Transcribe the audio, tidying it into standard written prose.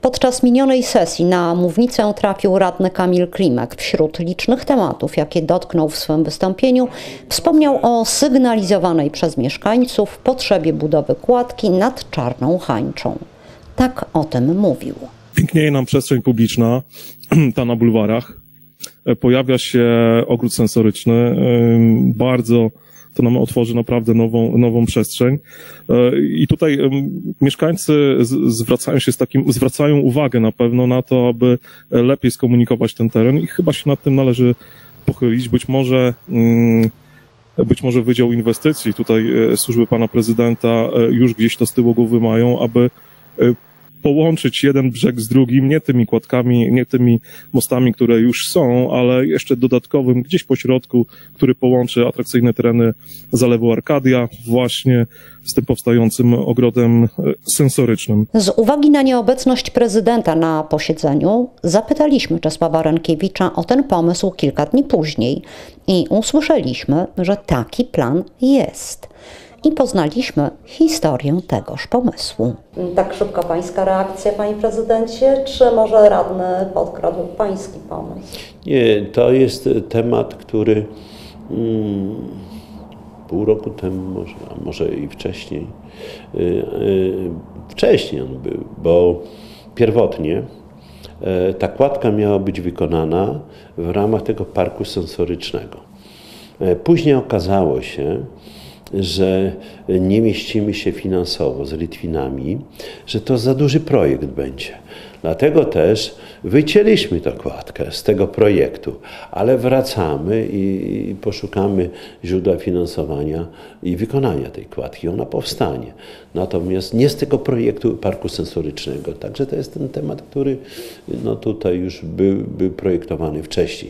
Podczas minionej sesji na mównicę trafił radny Kamil Klimek. Wśród licznych tematów, jakie dotknął w swym wystąpieniu, wspomniał o sygnalizowanej przez mieszkańców potrzebie budowy kładki nad Czarną Hańczą. Tak o tym mówił. Pięknieje nam przestrzeń publiczna, ta na bulwarach. Pojawia się ogród sensoryczny. Bardzo to nam otworzy naprawdę nową przestrzeń. I tutaj mieszkańcy zwracają uwagę na pewno na to, aby lepiej skomunikować ten teren i chyba się nad tym należy pochylić. Być może Wydział Inwestycji, tutaj służby pana prezydenta już gdzieś to z tyłu głowy mają, aby połączyć jeden brzeg z drugim, nie tymi kładkami, nie tymi mostami, które już są, ale jeszcze dodatkowym gdzieś po środku, który połączy atrakcyjne tereny Zalewu Arkadia właśnie z tym powstającym ogrodem sensorycznym. Z uwagi na nieobecność prezydenta na posiedzeniu zapytaliśmy Czesława Rękiewicza o ten pomysł kilka dni później i usłyszeliśmy, że taki plan jest. I poznaliśmy historię tegoż pomysłu. Tak szybko pańska reakcja, panie prezydencie, czy może radny podkradł pański pomysł? Nie, to jest temat, który pół roku temu, a może i wcześniej, on był, bo pierwotnie ta kładka miała być wykonana w ramach tego parku sensorycznego. Później okazało się, że nie mieścimy się finansowo z Litwinami, że to za duży projekt będzie. Dlatego też wycięliśmy tę kładkę z tego projektu, ale wracamy i poszukamy źródła finansowania i wykonania tej kładki. Ona powstanie. Natomiast nie z tego projektu parku sensorycznego. Także to jest ten temat, który no tutaj już był projektowany wcześniej.